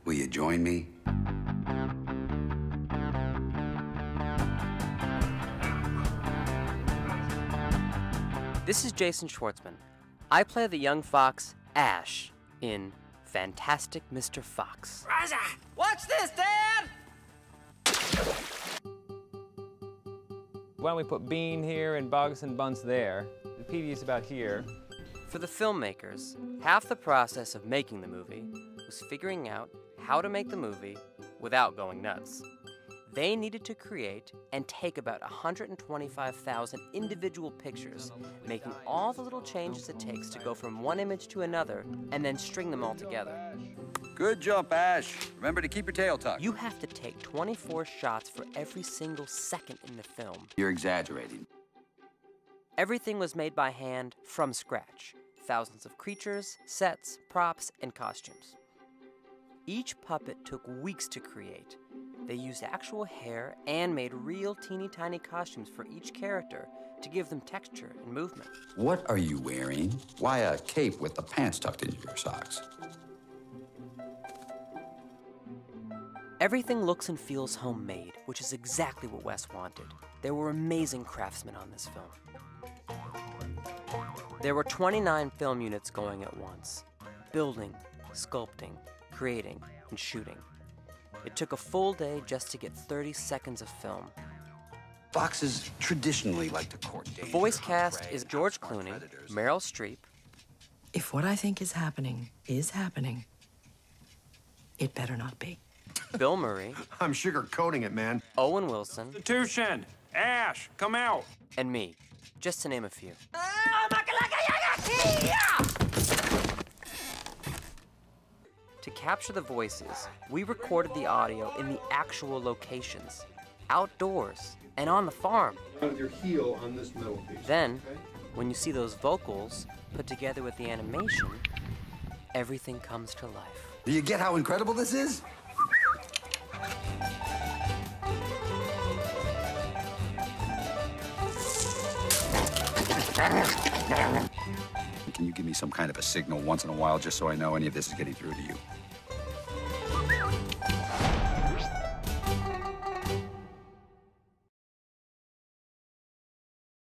Will you join me? This is Jason Schwartzman. I play the young fox, Ash, in Fantastic Mr. Fox. Raza! Watch this, Dad! Why don't we put Bean here and Boggis and Bunce there? The PD is about here. For the filmmakers, half the process of making the movie was figuring out how to make the movie without going nuts. They needed to create and take about 125,000 individual pictures, making all the little changes it takes to go from one image to another and then string them all together. Good jump, Ash. Remember to keep your tail tucked. You have to take 24 shots for every single second in the film. You're exaggerating. Everything was made by hand from scratch. Thousands of creatures, sets, props, and costumes. Each puppet took weeks to create. They used actual hair and made real teeny tiny costumes for each character to give them texture and movement. What are you wearing? Why a cape with the pants tucked into your socks? Everything looks and feels homemade, which is exactly what Wes wanted. There were amazing craftsmen on this film. There were 29 film units going at once, building, sculpting, creating, and shooting. It took a full day just to get 30 seconds of film. Foxes traditionally like to court danger. The voice cast is George Clooney, Meryl Streep. If what I think is happening, it better not be. Bill Murray. I'm sugarcoating it, man. Owen Wilson. Constitution! Ash, come out! And me, just to name a few. To capture the voices, we recorded the audio in the actual locations, outdoors, and on the farm. With your heel on this metal piece. Then, when you see those vocals put together with the animation, everything comes to life. Do you get how incredible this is? Can you give me some kind of a signal once in a while just so I know any of this is getting through to you?